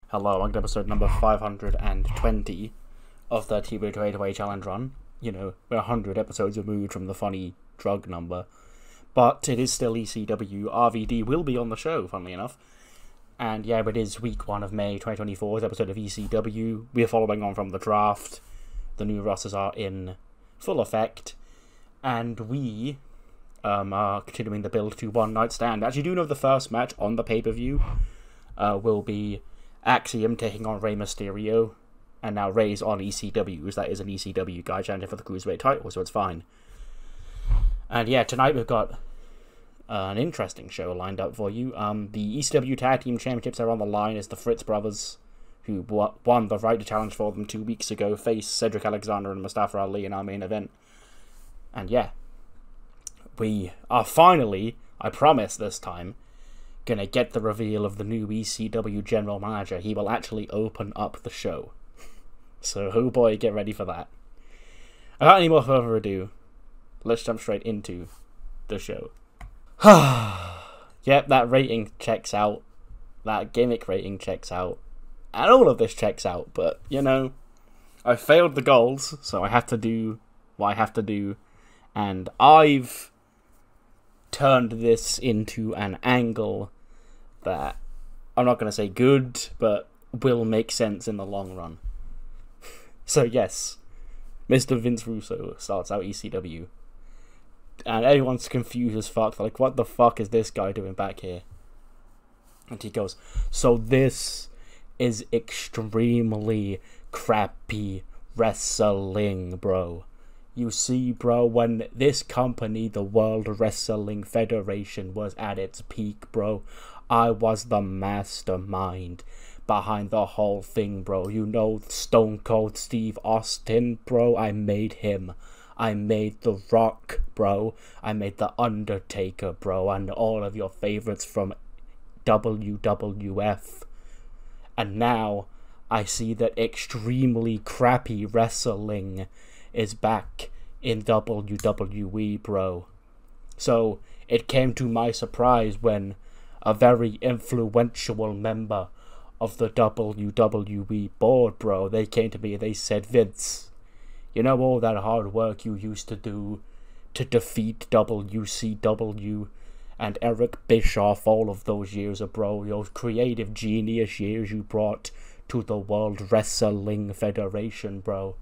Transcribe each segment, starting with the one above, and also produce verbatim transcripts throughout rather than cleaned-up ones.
Hello, welcome to episode number five hundred twenty of the T E W eight-way challenge run. You know, we're one hundred episodes removed from the funny drug number. But it is still E C W. R V D will be on the show, funnily enough. And yeah, it is week one of May twenty twenty-four's episode of E C W. We're following on from the draft. The new rosters are in full effect. And we um, are continuing the build to One Night Stand. Actually, do know the first match on the pay-per-view uh, will be Axiom taking on Rey Mysterio, and now Rey's on E C W, as that is an E C W guy chanting for the Cruiserweight title, so it's fine. And yeah, tonight we've got uh, an interesting show lined up for you. Um, the E C W Tag Team Championships are on the line as the Fritz brothers, who won the right to challenge for them two weeks ago, face Cedric Alexander and Mustafa Ali in our main event. And yeah, we are finally, I promise this time, gonna get the reveal of the new E C W general manager. He will actually open up the show. So, oh boy, get ready for that. Without any more further ado, let's jump straight into the show. Yep, that rating checks out. That gimmick rating checks out. And all of this checks out, but, you know, I failed the goals, so I have to do what I have to do. And I've turned this into an angle that I'm not going to say good, but will make sense in the long run. So yes, Mister Vince Russo starts out E C W, and everyone's confused as fuck. They're like, what the fuck is this guy doing back here? And he goes, so this is extremely crappy wrestling, bro. You see, bro, when this company, the World Wrestling Federation, was at its peak, bro, I was the mastermind behind the whole thing, bro. You know Stone Cold Steve Austin, bro? I made him. I made The Rock, bro. I made The Undertaker, bro. And all of your favorites from W W F. And now I see that extremely crappy wrestling is back in W W E, bro. So it came to my surprise when a very influential member of the W W E board, bro, they came to me and they said, Vince, you know all that hard work you used to do to defeat W C W and Eric Bischoff all of those years, bro, those creative genius years you brought to the World Wrestling Federation, bro.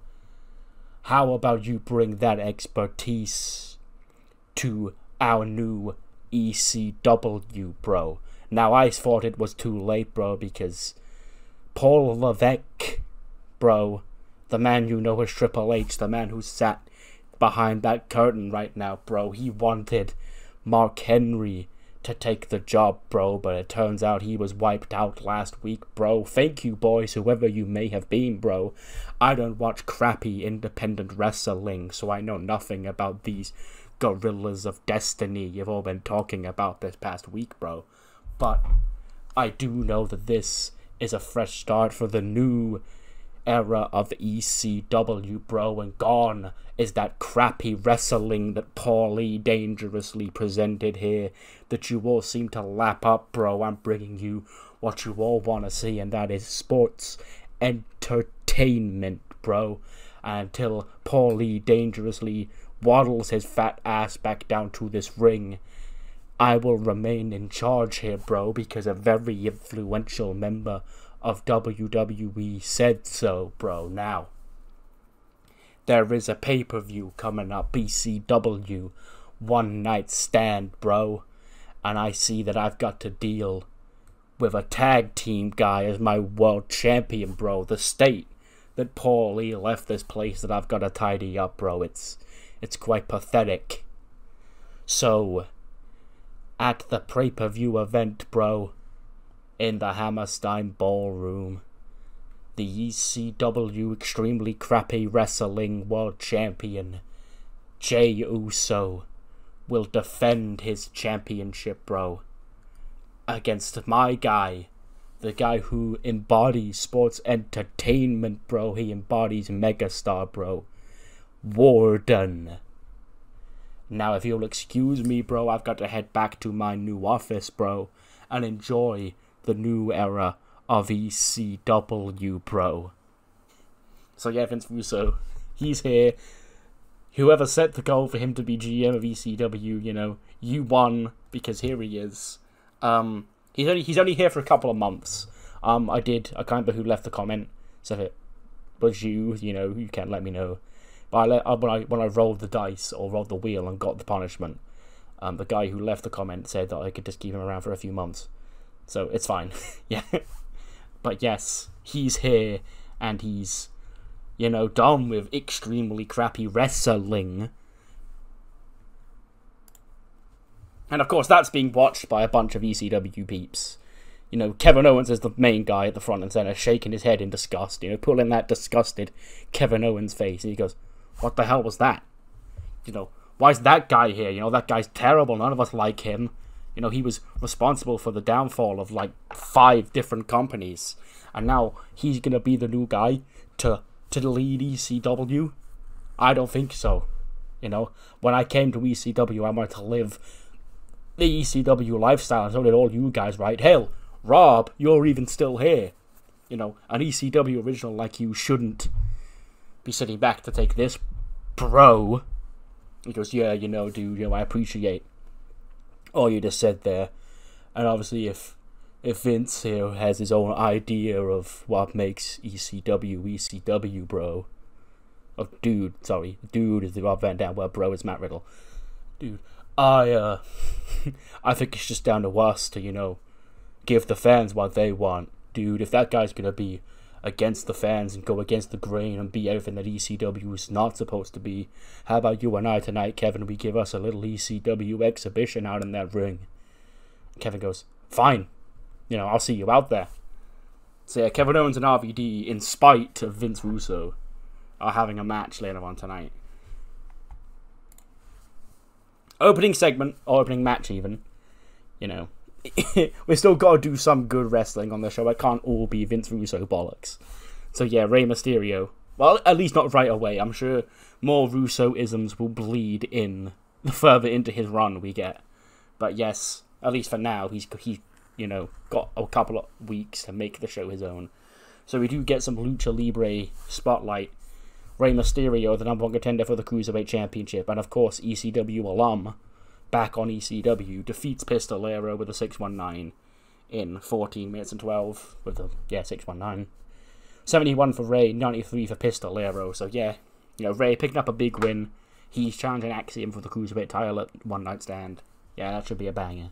How about you bring that expertise to our new E C W, bro? Now, I thought it was too late, bro, because Paul Levesque, bro, the man you know as Triple H, the man who sat behind that curtain right now, bro, he wanted Mark Henry to take the job, bro, but it turns out he was wiped out last week, bro. Thank you, boys, whoever you may have been, bro. I don't watch crappy independent wrestling, so I know nothing about these gorillas of destiny you've all been talking about this past week, bro. But I do know that this is a fresh start for the new era of E C W, bro, and gone is that crappy wrestling that Paul Lee dangerously presented here that you all seem to lap up, bro. I'm bringing you what you all want to see, and that is sports entertainment, bro. And until Paul Lee dangerously waddles his fat ass back down to this ring, I will remain in charge here, bro, because a very influential member of W W E said so, bro. Now, there is a pay-per-view coming up, E C W, One Night Stand, bro, and I see that I've got to deal with a tag team guy as my world champion, bro. The state that Paul Lee left this place that I've got to tidy up, bro, it's, it's quite pathetic. So, at the pay-per-view event, bro, in the Hammerstein Ballroom, the E C W extremely crappy wrestling world champion, Jey Uso, will defend his championship, bro, against my guy, the guy who embodies sports entertainment, bro. He embodies megastar, bro, Warden. Now, if you'll excuse me, bro, I've got to head back to my new office, bro, and enjoy the new era of E C W, bro. So yeah, Vince Russo, he's here. Whoever set the goal for him to be G M of E C W, you know, you won, because here he is. Um, he's only he's only here for a couple of months. Um, I did, I can't remember who left the comment, so if it was you, you know, you can let me know. But I let, uh, when I when I rolled the dice, or rolled the wheel and got the punishment, um, the guy who left the comment said that I could just keep him around for a few months. So, it's fine. Yeah. But yes, he's here, and he's, you know, done with extremely crappy wrestling. And of course, that's being watched by a bunch of E C W peeps. You know, Kevin Owens is the main guy at the front and center, shaking his head in disgust, you know, pulling that disgusted Kevin Owens face, and he goes, what the hell was that? You know, why is that guy here? You know, that guy's terrible, none of us like him. You know, he was responsible for the downfall of, like, five different companies. And now he's going to be the new guy to, to lead E C W? I don't think so. You know, when I came to E C W, I wanted to live the E C W lifestyle, and so did all you guys, right? Hell, Rob, you're even still here. You know, an E C W original like you shouldn't be sitting back to take this, bro. He goes, yeah, you know, dude, you know, I appreciate all you just said there. And obviously, if if Vince here has his own idea of what makes E C W E C W, bro. Oh, dude, sorry. Dude is the Rob Van Dam, well, bro is Matt Riddle. Dude, I, uh, I think it's just down to us to, you know, give the fans what they want. Dude, if that guy's gonna be against the fans and go against the grain and be everything that E C W is not supposed to be, how about you and I tonight, Kevin? We give us a little E C W exhibition out in that ring. Kevin goes, fine. You know, I'll see you out there. So yeah, Kevin Owens and R V D, in spite of Vince Russo, are having a match later on tonight. Opening segment, or opening match even. You know, we still got to do some good wrestling on the show. It can't all be Vince Russo bollocks. So yeah, Rey Mysterio. Well, at least not right away. I'm sure more Russo-isms will bleed in the further into his run we get. But yes, at least for now, he's he, you know, got a couple of weeks to make the show his own. So we do get some Lucha Libre spotlight. Rey Mysterio, the number one contender for the Cruiserweight Championship, and of course E C W alum, back on E C W, defeats Pistolero with a six one nine in fourteen minutes and twelve, with the, yeah, six one nine. seventy-one for Rey, ninety-three for Pistolero, so yeah, you know, Rey picking up a big win. He's challenging Axiom for the Cruiserweight title at One Night Stand. Yeah, that should be a banger.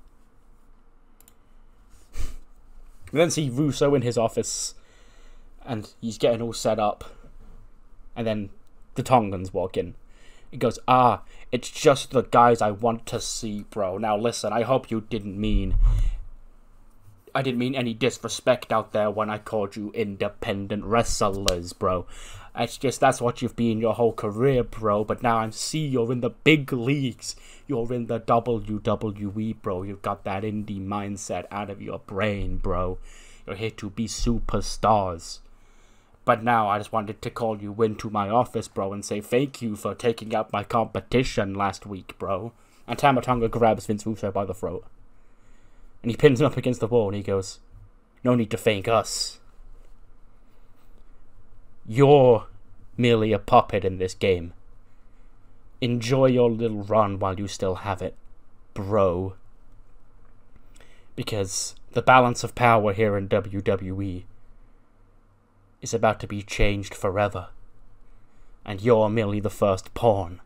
We then see Russo in his office, and he's getting all set up. And then the Tongans walk in. He goes, ah, it's just the guys I want to see, bro. Now listen, I hope you didn't mean... I didn't mean any disrespect out there when I called you independent wrestlers, bro. It's just that's what you've been your whole career, bro. But now I see you're in the big leagues. You're in the W W E, bro. You've got that indie mindset out of your brain, bro. You're here to be superstars. But now I just wanted to call you into my office, bro, and say thank you for taking out my competition last week, bro. And Tama Tonga grabs Vince Russo by the throat. And he pins him up against the wall, and he goes, no need to thank us. You're merely a puppet in this game. Enjoy your little run while you still have it, bro. Because the balance of power here in W W E is about to be changed forever, and you're merely the first pawn.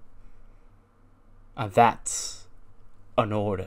And that's an order.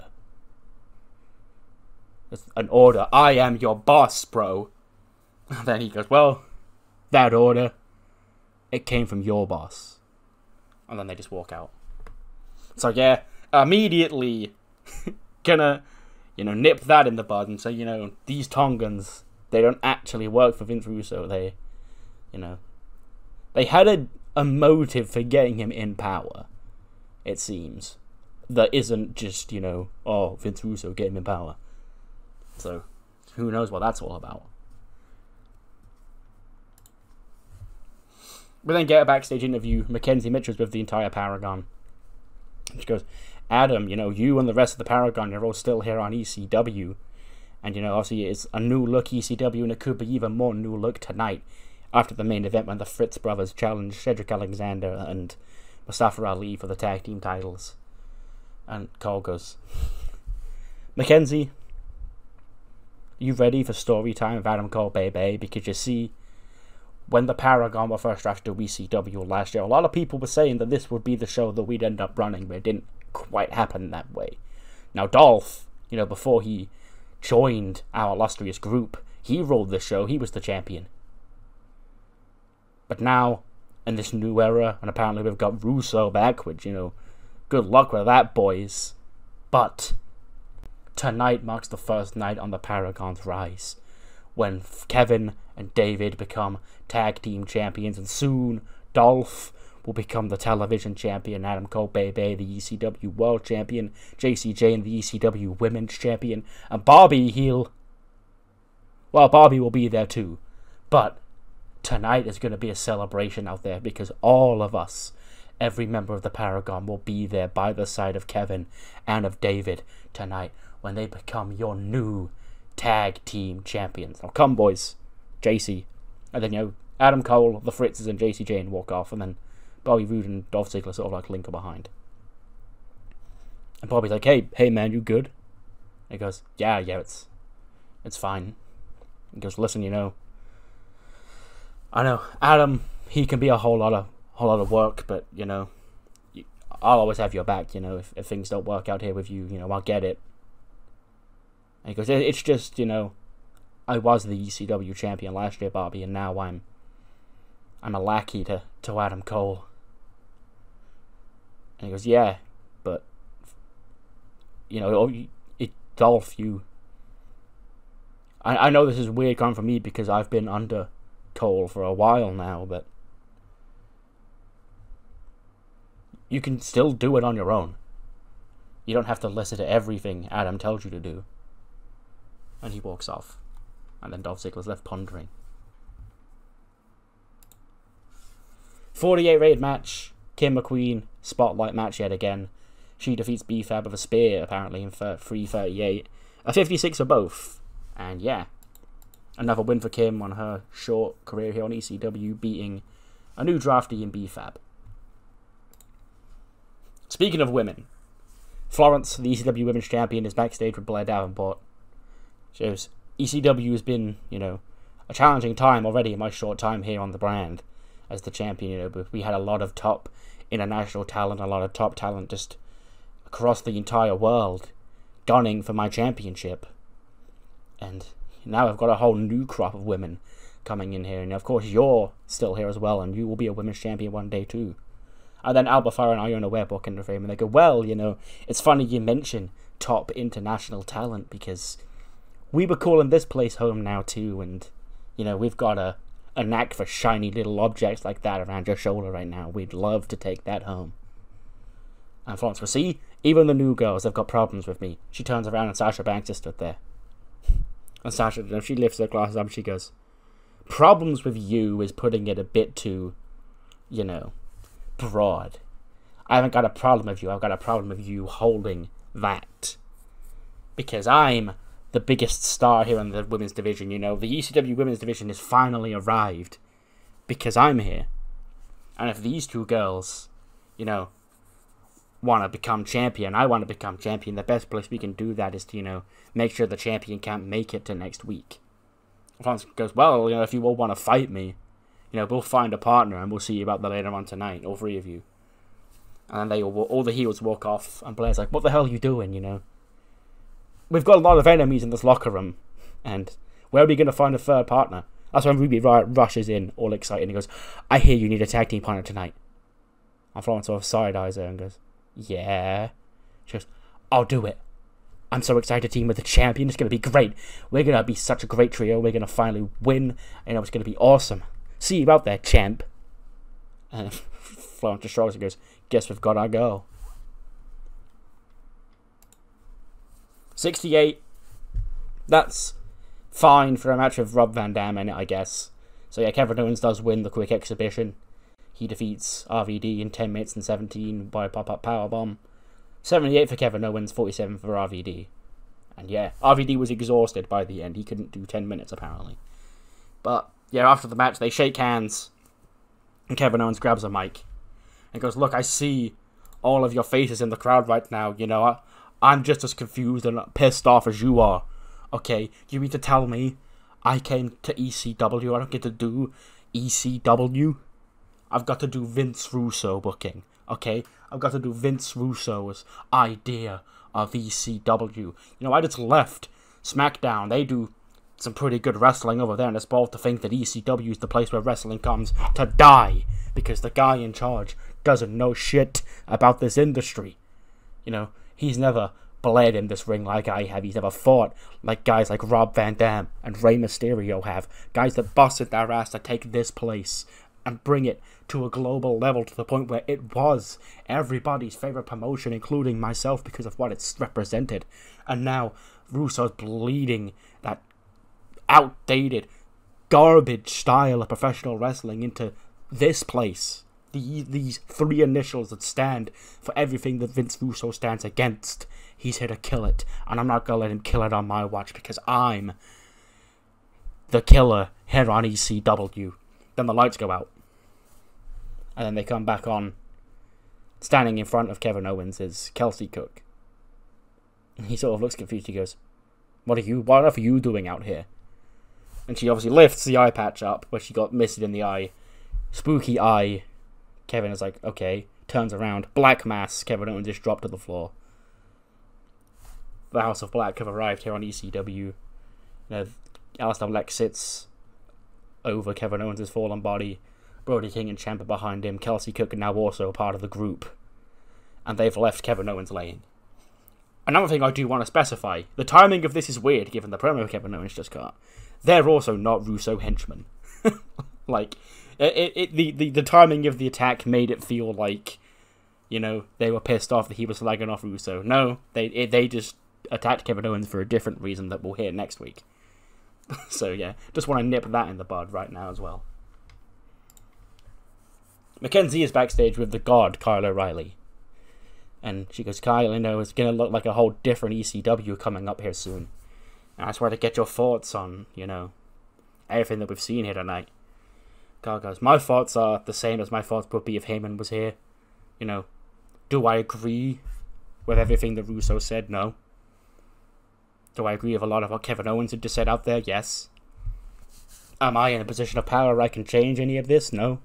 It's an order. I am your boss, bro. And then he goes, well, that order, it came from your boss. And then they just walk out. So yeah, immediately gonna, you know, nip that in the bud and say, you know, these Tongans, they don't actually work for Vince Russo. They, you know, they had a, a motive for getting him in power, it seems. That isn't just, you know, oh, Vince Russo, get him in power. So, who knows what that's all about. We then get a backstage interview. Mackenzie Mitchell's with the entire Paragon. She goes, Adam, you know, you and the rest of the Paragon, you're all still here on E C W. And, you know, obviously it's a new look E C W, and it could be even more new look tonight after the main event when the Fritz brothers challenged Cedric Alexander and Mustafa Ali for the tag team titles. And Cole goes, Mackenzie, you ready for story time of Adam Cole, baby? Because you see, when the Paragon were first drafted to E C W last year, a lot of people were saying that this would be the show that we'd end up running, but it didn't quite happen that way. Now, Dolph, you know, before he joined our illustrious group, he ruled the show, he was the champion. But now, in this new era, and apparently we've got Russo backwards, you know, good luck with that, boys. But tonight marks the first night on the Paragon's rise, when Kevin and David become tag team champions, and soon Dolph will become the television champion, Adam Cole, baby, the E C W World Champion, J C J and the E C W Women's Champion, and Bobby, he'll... Well, Bobby will be there too, but tonight is going to be a celebration out there, because all of us, every member of the Paragon, will be there by the side of Kevin and of David tonight when they become your new tag team champions. Now come, boys. J C. And then, you know, Adam Cole, the Fritzes, and J C Jane walk off, and then Bobby Roode and Dolph Ziggler sort of like linker behind. And Bobby's like, hey, hey man, you good? And he goes, yeah, yeah, it's it's fine. He goes, listen, you know, I know, Adam, he can be a whole lot of whole lot of work, but, you know, I'll always have your back, you know, if, if things don't work out here with you, you know, I'll get it. And he goes, it's just, you know, I was the E C W champion last year, Bobby, and now I'm I'm a lackey to, to Adam Cole. And he goes, yeah, but, you know, it, Dolph, you... I, I know this is weird coming from me because I've been under Cole for a while now, but you can still do it on your own. You don't have to listen to everything Adam tells you to do. And he walks off. And then Dolph Ziggler's left pondering. forty-eight rated match. Kim McQueen, spotlight match yet again. She defeats B-Fab with a spear, apparently, in three thirty-eight. A fifty-six for both. And yeah, another win for Kim on her short career here on E C W, beating a new draftee in B-Fab. Speaking of women, Florence, the E C W Women's Champion, is backstage with Blair Davenport. She goes, E C W has been, you know, a challenging time already in my short time here on the brand as the champion, you know, but we had a lot of top international talent, a lot of top talent just across the entire world gunning for my championship. And now I've got a whole new crop of women coming in here, and of course you're still here as well, and you will be a women's champion one day too. And then Alba Fyre and Iona Ware book in the frame, and they go, well, you know, it's funny you mention top international talent, because we were calling this place home now too, and, you know, we've got a, a knack for shiny little objects like that around your shoulder right now. We'd love to take that home. And Florence goes, see, even the new girls have got problems with me. She turns around and Sasha Banks is stood there. And Sasha, you know, she lifts her glasses up and she goes, problems with you is putting it a bit too, you know, broad. I haven't got a problem with you. I've got a problem with you holding that. Because I'm the biggest star here in the women's division, you know. The E C W women's division has finally arrived because I'm here. And if these two girls, you know, want to become champion, I want to become champion, the best place we can do that is to, you know, make sure the champion can't make it to next week. Florence goes, well, you know, if you all want to fight me, you know, we'll find a partner and we'll see about that later on tonight, all three of you. And then they all, all the heels walk off, and Blair's like, what the hell are you doing, you know? We've got a lot of enemies in this locker room, and where are we going to find a third partner? That's when Ruby Riott rushes in, all excited, and he goes, I hear you need a tag team partner tonight. And Florence sort of side-eyes her and goes, yeah. She goes, I'll do it. I'm so excited to team with the champion. It's going to be great. We're going to be such a great trio. We're going to finally win. You know, it's going to be awesome. See you out there, champ. And Florence just shrugs and goes, guess we've got our girl. sixty-eight. That's fine for a match with Rob Van Dam in it, I guess. So yeah, Kevin Owens does win the quick exhibition. He defeats R V D in ten minutes and seventeen by a pop-up powerbomb. seventy-eight for Kevin Owens, forty-seven for R V D. And yeah, R V D was exhausted by the end. He couldn't do ten minutes, apparently. But, yeah, after the match, they shake hands. And Kevin Owens grabs a mic. And goes, look, I see all of your faces in the crowd right now. You know, I, I'm just as confused and pissed off as you are. Okay, you mean to tell me I came to E C W? I don't get to do E C W? I've got to do Vince Russo booking. Okay, I've got to do Vince Russo's idea of E C W. You know, I just left SmackDown. They do some pretty good wrestling over there, and it's bold to think that E C W is the place where wrestling comes to die, because the guy in charge doesn't know shit about this industry. You know, he's never bled in this ring like I have. He's never fought like guys like Rob Van Dam and Rey Mysterio have. Guys that busted their ass to take this place and bring it to a global level, to the point where it was everybody's favorite promotion, including myself, because of what it's represented. And now Russo's bleeding that outdated garbage style of professional wrestling into this place. The, these three initials that stand for everything that Vince Russo stands against. He's here to kill it, and I'm not going to let him kill it on my watch, because I'm the killer here on E C W. Then the lights go out, and then they come back on. Standing in front of Kevin Owens is Kelsey Cook. And he sort of looks confused. He goes, what are you, what are you doing out here? And she obviously lifts the eye patch up, where she got misted in the eye. Spooky eye. Kevin is like, okay. Turns around. Black mass. Kevin Owens just dropped to the floor. The House of Black have arrived here on E C W. You know, Aleister Black sits over Kevin Owens' fallen body. Brody King and Ciampa behind him. Kelsey Cook are now also a part of the group. And they've left Kevin Owens laying. Another thing I do want to specify. The timing of this is weird, given the promo Kevin Owens just got. They're also not Russo henchmen. Like, it, it, the, the, the timing of the attack made it feel like, you know, they were pissed off that he was slagging off Russo. No, they it, they just attacked Kevin Owens for a different reason that we'll hear next week. So, yeah, just want to nip that in the bud right now as well. Mackenzie is backstage with the god, Kyle O'Reilly. And she goes, Kyle, you know, it's going to look like a whole different E C W coming up here soon. And I just want to get your thoughts on, you know, everything that we've seen here tonight. Kyle goes, my thoughts are the same as my thoughts would be if Heyman was here. You know, do I agree with everything that Russo said? No. Do I agree with a lot of what Kevin Owens had just said out there? Yes. Am I in a position of power where I can change any of this? No.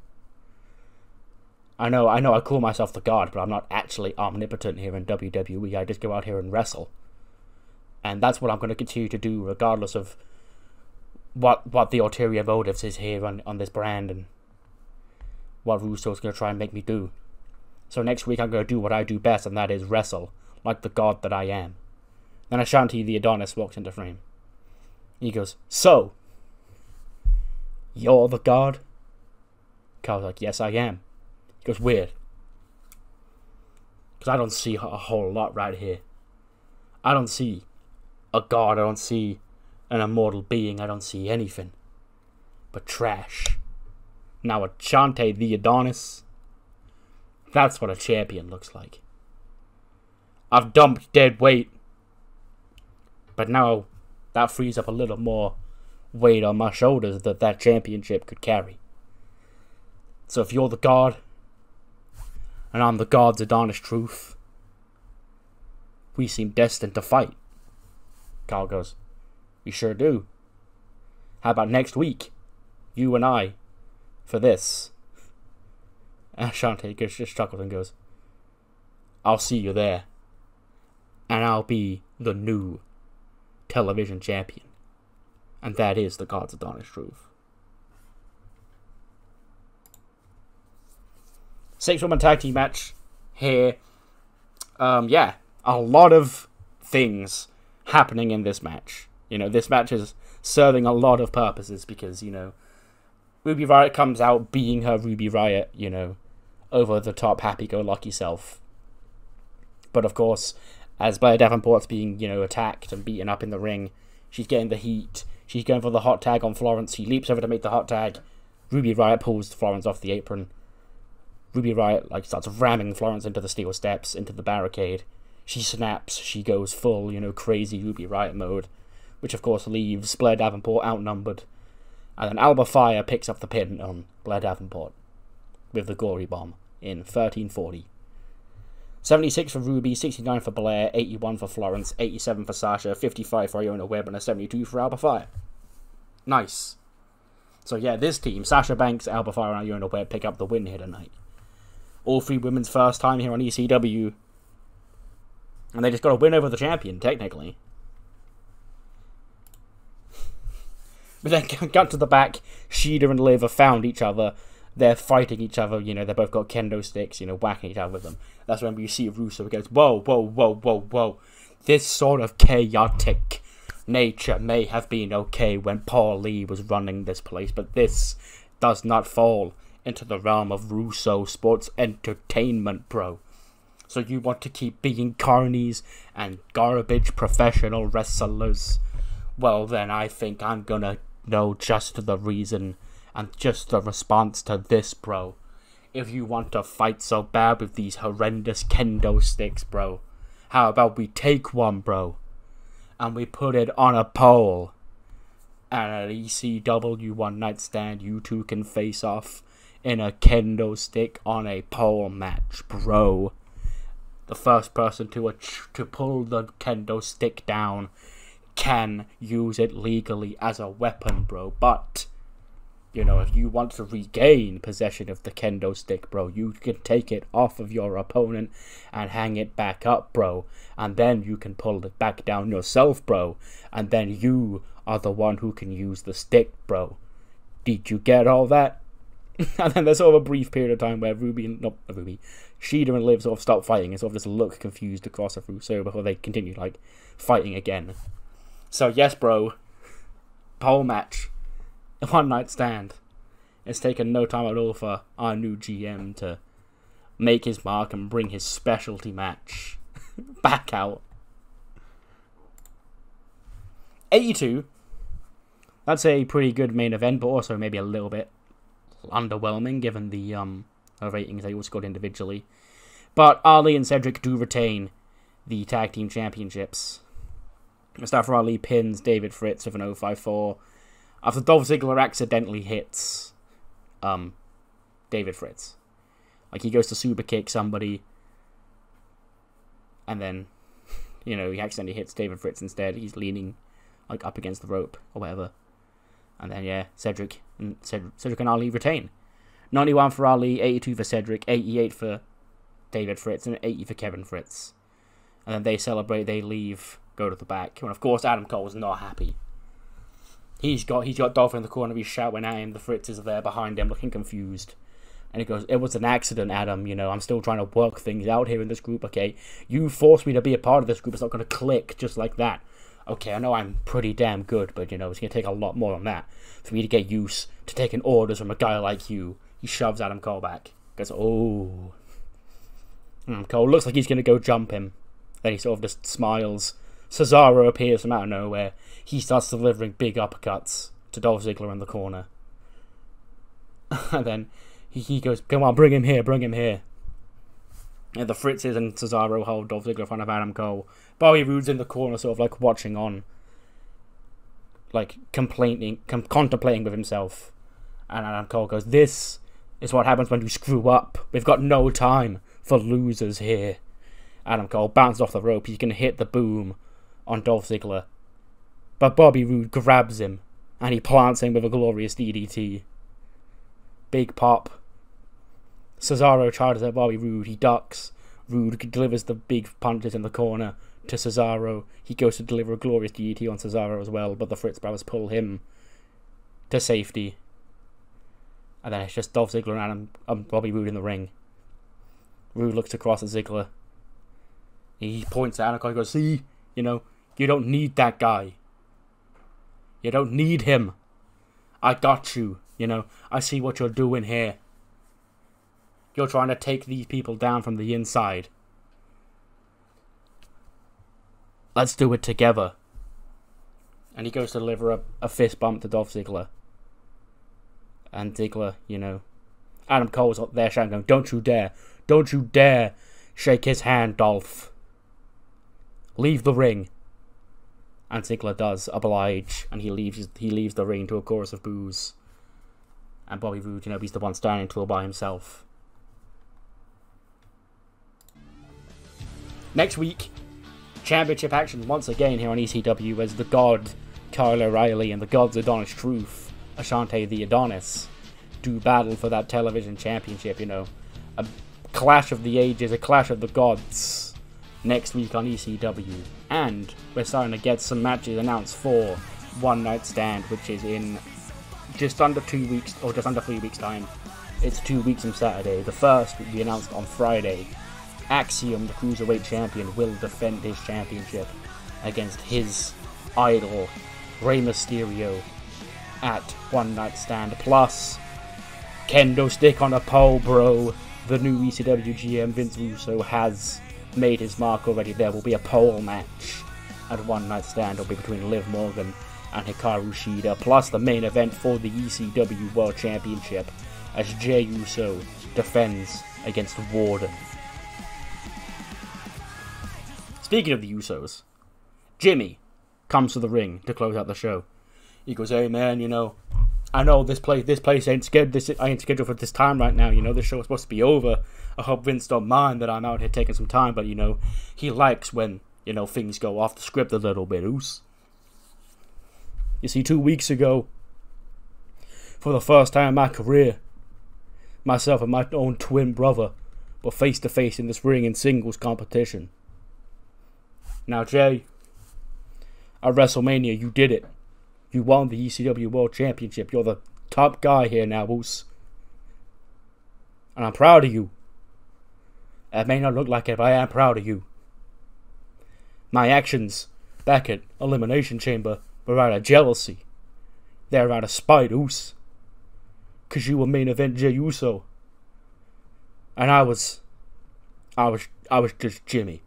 I know, I know I call myself the god, but I'm not actually omnipotent here in W W E. I just go out here and wrestle. And that's what I'm going to continue to do, regardless of what what the ulterior motives is here on, on this brand and what Russo's going to try and make me do. So next week I'm going to do what I do best, and that is wrestle, like the god that I am. Then Ashante the Adonis walks into frame. He goes, so, you're the god? Kyle's like, yes I am. He goes, weird. Because I don't see a whole lot right here. I don't see a god, I don't see an immortal being, I don't see anything but trash. Now Ashante the Adonis, that's what a champion looks like. I've dumped dead weight, but now that frees up a little more weight on my shoulders that that championship could carry. So if you're the god, and I'm the god's Adonis truth, we seem destined to fight. Kyle goes, we sure do. How about next week? You and I, for this. And Ashante just chuckles and goes, I'll see you there. And I'll be the new television champion. And that is the god's Adonis truth. Six-woman tag team match here. Um, yeah, a lot of things happening in this match. You know, this match is serving a lot of purposes because, you know, Ruby Riott comes out being her Ruby Riott, you know, over-the-top, happy-go-lucky self. But, of course, as Blair Davenport's being, you know, attacked and beaten up in the ring, she's getting the heat. She's going for the hot tag on Florence. She leaps over to make the hot tag. Ruby Riott pulls Florence off the apron. Ruby Riott, like, starts ramming Florence into the steel steps, into the barricade. She snaps, she goes full, you know, crazy Ruby Riot mode, which of course leaves Blair Davenport outnumbered. And then Alba Fire picks up the pin on Blair Davenport with the Gory Bomb in thirteen forty. seventy-six for Ruby, sixty-nine for Blair, eighty-one for Florence, eighty-seven for Sasha, fifty-five for Iona Webb, and a seventy-two for Alba Fire. Nice. So yeah, this team, Sasha Banks, Alba Fire, and Iona Webb, pick up the win here tonight. All three women's first time here on E C W. And they just got a win over the champion, technically. But then got to the back, Shida and Liv have found each other. They're fighting each other, you know, they both got kendo sticks, you know, whacking each other with them. That's when you see Russo goes, whoa, whoa, whoa, whoa, whoa. This sort of chaotic nature may have been okay when Paul Lee was running this place, but this does not fall into the realm of Russo sports entertainment, bro. So you want to keep being carnies and garbage professional wrestlers? Well, then I think I'm gonna know just the reason and just the response to this, bro. If you want to fight so bad with these horrendous kendo sticks, bro, how about we take one, bro, and we put it on a pole, and at E C W One Night Stand, you two can face off in a kendo stick on a pole match, bro. The first person to a to pull the kendo stick down can use it legally as a weapon, bro. But, you know, if you want to regain possession of the kendo stick, bro, you can take it off of your opponent and hang it back up, bro. And then you can pull it back down yourself, bro. And then you are the one who can use the stick, bro. Did you get all that? And then there's sort of a brief period of time where Ruby and, not Ruby, Shida and Liv sort of stop fighting and sort of just look confused across the Russo before they continue, like, fighting again. So, yes, bro, pole match, one night stand. It's taken no time at all for our new G M to make his mark and bring his specialty match back out. eighty-two. That's a pretty good main event, but also maybe a little bit underwhelming given the um ratings they all scored individually. But Ali and Cedric do retain the tag team championships. Mustafa Ali pins David Fritz with an oh five four after Dolph Ziggler accidentally hits um, David Fritz. Like, he goes to super kick somebody, and then, you know, he accidentally hits David Fritz instead. He's leaning, like, up against the rope, or whatever. And then, yeah, Cedric and, Cedric, Cedric and Ali retain. ninety-one for Ali, eighty-two for Cedric, eighty-eight for David Fritz, and eighty for Kevin Fritz. And then they celebrate, they leave, go to the back. And of course, Adam Cole was not happy. He's got he's got Dolph in the corner, he's shouting at him, the Fritzes are there behind him, looking confused. And he goes, it was an accident, Adam, you know, I'm still trying to work things out here in this group, okay? You forced me to be a part of this group, it's not going to click just like that. Okay, I know I'm pretty damn good, but, you know, it's going to take a lot more than that for me to get used to taking orders from a guy like you. He shoves Adam Cole back. Goes, oh. Adam Cole looks like he's going to go jump him. Then he sort of just smiles. Cesaro appears from out of nowhere. He starts delivering big uppercuts to Dolph Ziggler in the corner. And then he, he goes, come on, bring him here, bring him here. And the Fritzes and Cesaro hold Dolph Ziggler in front of Adam Cole. Bobby Roode's in the corner, sort of like watching on. Like, complaining, com contemplating with himself. And Adam Cole goes, this is what happens when you screw up. We've got no time for losers here. Adam Cole bounces off the rope. He's going to hit the boom on Dolph Ziggler. But Bobby Roode grabs him. And he plants him with a glorious D D T. Big pop. Cesaro charges at Bobby Roode. He ducks. Roode delivers the big punches in the corner to Cesaro. He goes to deliver a glorious D D T on Cesaro as well. But the Fritz brothers pull him to safety. And then it's just Dolph Ziggler and Adam, um, Bobby Roode in the ring. Roode looks across at Ziggler. He points at Adam Cole and goes, see, you know, you don't need that guy. You don't need him. I got you, you know. I see what you're doing here. You're trying to take these people down from the inside. Let's do it together. And he goes to deliver a, a fist bump to Dolph Ziggler. And Ziggler, you know, Adam Cole's up there shouting, going, don't you dare, don't you dare shake his hand, Dolph. leave the ring. And Ziggler does oblige, and he leaves he leaves the ring to a chorus of boos. And Bobby Roode, you know, he's the one standing tall by himself. Next week, championship action once again here on E C W as the God Kyle O'Reilly and the Gods Adonis Truth, Ashante the Adonis, do battle for that television championship, you know. A clash of the ages, a clash of the gods, next week on E C W. And we're starting to get some matches announced for One Night Stand, which is in just under two weeks, or just under three weeks time. It's two weeks from Saturday. The first will be announced on Friday. Axiom, the Cruiserweight Champion, will defend his championship against his idol, Rey Mysterio, at One Night Stand. Plus, kendo stick on a pole, bro. The new E C W G M, Vince Russo, has made his mark already. There will be a pole match at One Night Stand. It'll be between Liv Morgan and Hikaru Shida, plus the main event for the E C W World Championship as Jey Uso defends against Warden. Speaking of the Usos, Jimmy comes to the ring to close out the show. He goes, "Hey man, you know, I know this place this place ain't scheduled this I ain't scheduled for this time right now, you know, this show is supposed to be over. I hope Vince don't mind that I'm out here taking some time, but you know, he likes when, you know, things go off the script a little bit, oos. You see, two weeks ago, for the first time in my career, myself and my own twin brother were face to face in this ring in singles competition. Now, Jay, at WrestleMania, you did it. You won the E C W World Championship. You're the top guy here now, Oos. And I'm proud of you. It may not look like it, but I am proud of you. My actions back at Elimination Chamber were out of jealousy. They're out of spite, Oos. Because you were main event Jey Uso. And I was... I was... I was just Jimmy.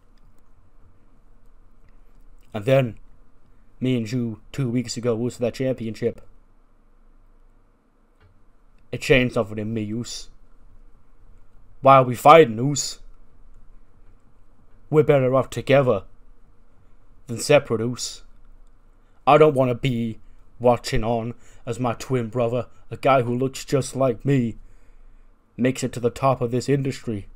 And then, me and you, two weeks ago, was for that championship. It changed something in me, Oos. Why are we fighting, Oos? We're better off together than separate, Oos. I don't want to be watching on as my twin brother, a guy who looks just like me, makes it to the top of this industry.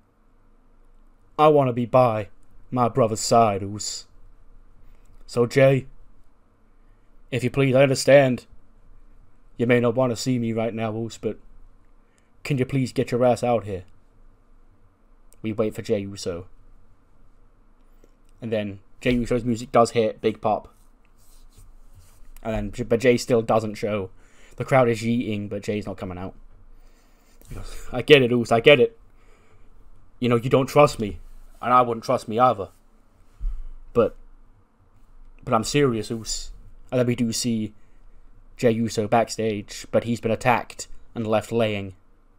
I want to be by my brother's side, Oos. So, Jay, if you please, I understand you may not want to see me right now, Oos, but can you please get your ass out here? We wait for Jey Uso. And then Jey Uso's music does hit, big pop. And then, but Jay still doesn't show. The crowd is yeeting, but Jay's not coming out. He goes, I get it, Oos, I get it. You know, you don't trust me, and I wouldn't trust me either. But... But I'm serious, Oos. And then we do see Jey Uso backstage, but he's been attacked and left laying.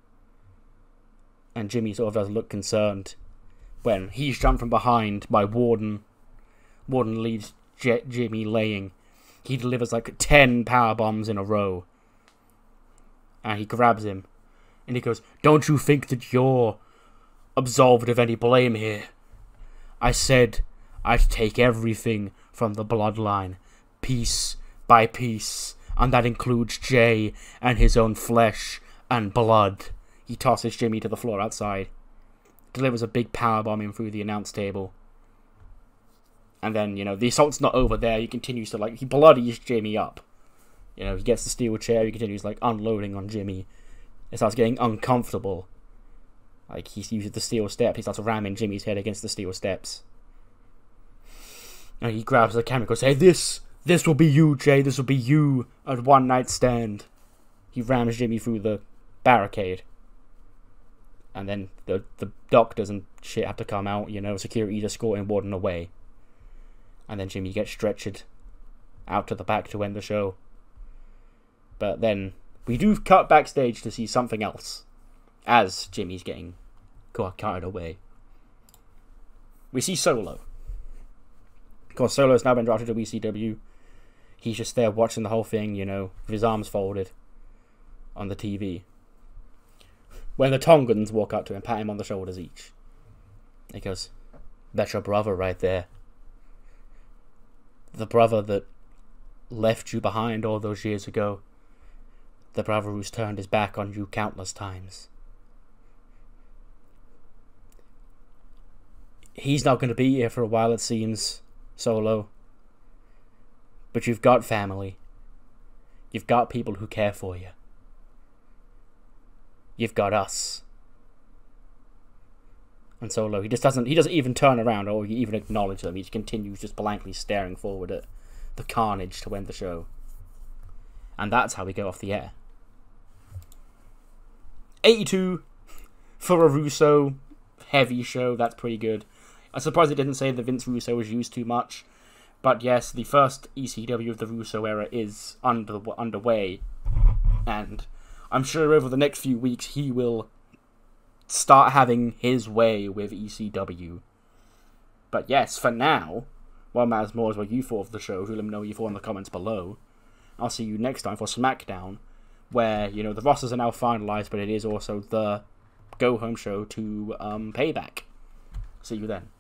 And Jimmy sort of does look concerned when he's jumped from behind by Warden. Warden leaves J- Jimmy laying. He delivers like ten power bombs in a row. And he grabs him. And he goes, "Don't you think that you're absolved of any blame here? I said I'd take everything from the bloodline, piece by piece, and that includes Jay and his own flesh and blood." He tosses Jimmy to the floor outside, delivers a big powerbomb in through the announce table. And then, you know, the assault's not over there. He continues to, like, he bloodies Jimmy up. You know, he gets the steel chair, he continues, like, unloading on Jimmy. It starts getting uncomfortable. Like, he uses the steel step, he starts ramming Jimmy's head against the steel steps. And he grabs the camera and goes, "Hey, this, this will be you, Jay, this will be you at One Night Stand." He rams Jimmy through the barricade. And then the the doctors and shit have to come out, you know, security's escorting Warden away. And then Jimmy gets stretchered out to the back to end the show. But then we do cut backstage to see something else as Jimmy's getting carted away. We see Solo. Of course, Solo's now been drafted to E C W. He's just there watching the whole thing, you know, with his arms folded on the T V. When the Tongans walk up to him, pat him on the shoulders each. He goes, "That's your brother right there. the brother that left you behind all those years ago. The brother who's turned his back on you countless times. He's not going to be here for a while, it seems, Solo. But you've got family. You've got people who care for you. You've got us. And Solo, he just doesn't, he doesn't even turn around or even acknowledge them. He just continues just blankly staring forward at the carnage to end the show. And that's how we go off the air. eighty-two for a Russo heavy show. That's pretty good. I'm surprised it didn't say that Vince Russo was used too much. But yes, the first E C W of the Russo era is under underway. And I'm sure over the next few weeks he will start having his way with E C W. But yes, for now, what matters more is what you thought of the show. Let me know what you thought in the comments below. I'll see you next time for SmackDown, where, you know, the rosters are now finalized, but it is also the go-home show to um, Payback. See you then.